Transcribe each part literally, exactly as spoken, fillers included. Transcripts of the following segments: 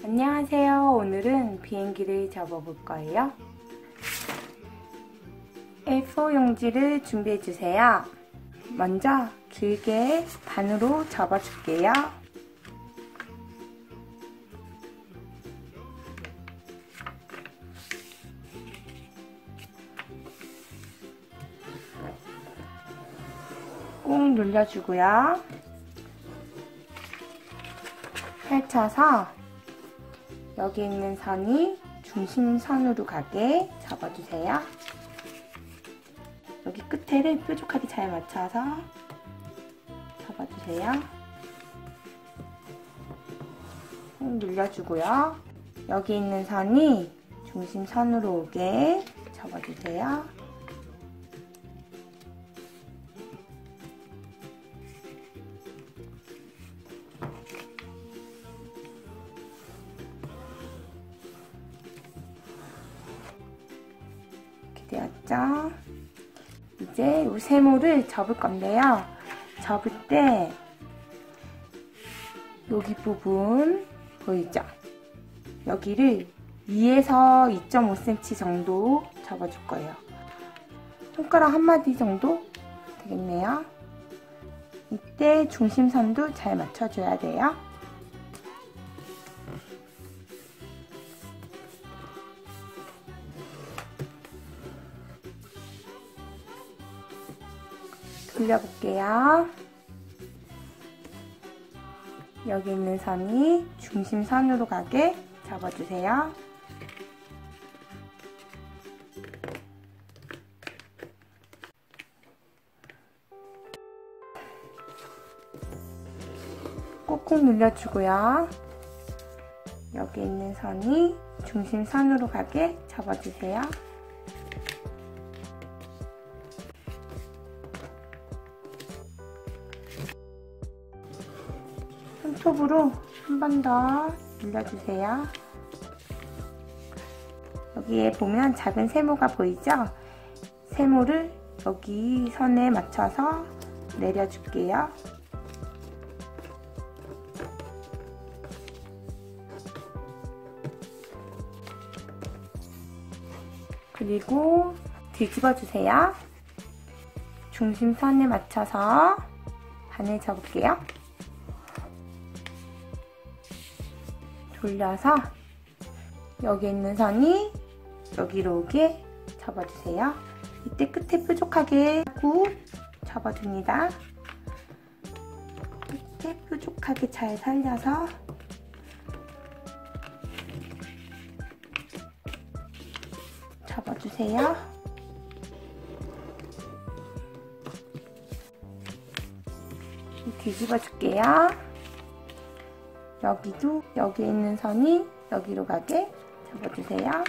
안녕하세요. 오늘은 비행기를 접어볼 거예요. 에이포 용지를 준비해주세요. 먼저 길게 반으로 접어줄게요. 꾹 눌러주고요. 펼쳐서 여기 있는 선이 중심선으로 가게 접어주세요. 여기 끝에를 뾰족하게 잘 맞춰서 접어주세요. 꾹 눌러주고요. 여기 있는 선이 중심선으로 오게 접어주세요. 되었죠? 이제 이 세모를 접을 건데요. 접을 때 여기 부분 보이죠? 여기를 이에서 이 점 오 센티미터 정도 접어줄 거예요. 손가락 한 마디 정도 되겠네요. 이때 중심선도 잘 맞춰줘야 돼요. 돌려볼게요. 여기 있는 선이 중심선으로 가게 접어주세요. 꾹꾹 눌러주고요. 여기 있는 선이 중심선으로 가게 접어주세요. 손톱으로 한 번 더 눌러주세요. 여기에 보면 작은 세모가 보이죠? 세모를 여기 선에 맞춰서 내려줄게요. 그리고 뒤집어 주세요. 중심선에 맞춰서 반을 접을게요. 돌려서 여기 있는 선이 여기로 오게 접어주세요. 이때 끝에 뾰족하게 하고 접어줍니다. 끝에 뾰족하게 잘 살려서 접어주세요. 뒤집어 줄게요. 여기도 여기 있는 선이 여기로 가게 접어주세요.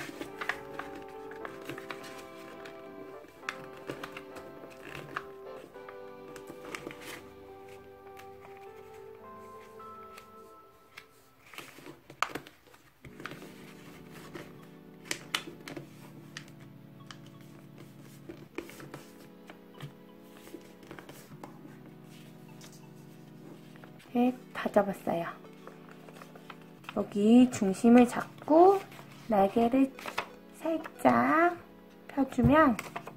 네, 다 접었어요. 여기 중심을 잡고 날개를 살짝 펴주면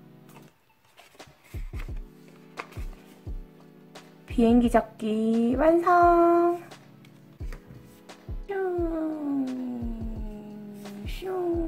비행기 접기 완성! 슝, 슝.